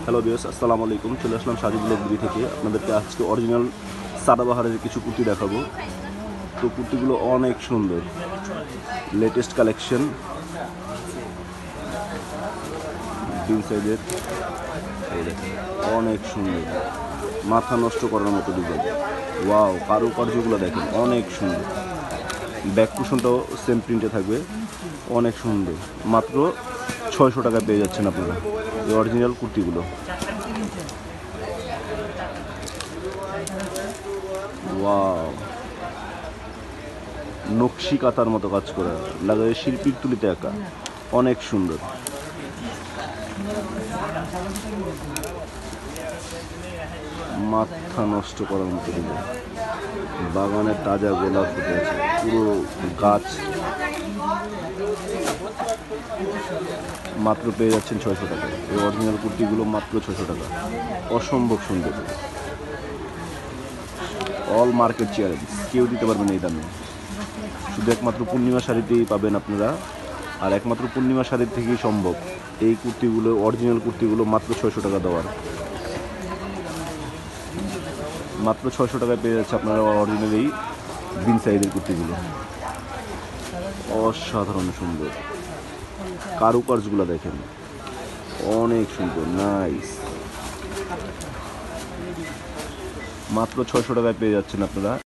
Hello viewers, আসসালামু আলাইকুম। চলে আসলাম সাজিবুল ব্লগ থেকে। আপনাদেরকে আজকে অরিজিনাল সাদাবাহারের কিছু কুর্তি দেখাবো। তো কুর্তিগুলো অনেক সুন্দর, লেটেস্ট কালেকশন, বিন সাইজের। এই দেখেন, অনেক সুন্দর, মাথা নষ্ট করার মতো ডিজাইন। ওয়াও, কারুকার্যগুলো দেখেন, অনেক সুন্দর। ব্যাক কুশনটাও সেম প্রিন্টে থাকবে, অনেক সুন্দর। মাত্র 600 টাকায় পেয়ে যাচ্ছেন আপনারা এই অরিজিনাল কুর্তিগুলো। ওয়াও, নকশি কাতার মতো কাজ করা, লাগে শিল্পীর তুলিতে একা, অনেক সুন্দর। মাথা নষ্ট করার মতো ডিজাইন। বাগানের তাজা গোলাপ ফুটে আছে, পুরো গাছ। মাত্র পেয়ে যাচ্ছেন 600 টাকায় এই অরিজিনাল কুর্তিগুলো, মাত্র 600 টাকা। অসম্ভব সুন্দর, অল মার্কেট চ্যালেঞ্জ, কেউ দিতে পারবেন এই দামে। শুধু একমাত্র পূর্ণিমা শাড়িতেই পাবেন আপনারা, আর একমাত্র পূর্ণিমা শাড়ির থেকেই সম্ভব এই কুর্তিগুলো, অরিজিনাল কুর্তিগুলো মাত্র 600 টাকা দেওয়ার। মাত্র 600 টাকায় পেয়ে যাচ্ছে আপনারা অরিজিনাল এই বিন সাইজের কুর্তিগুলো। অসাধারণ সুন্দর, কারুকার্যগুলো দেখেন, অনেক সুন্দর, নাইস। মাত্র 600 টাকায় পেয়ে যাচ্ছেন আপনারা।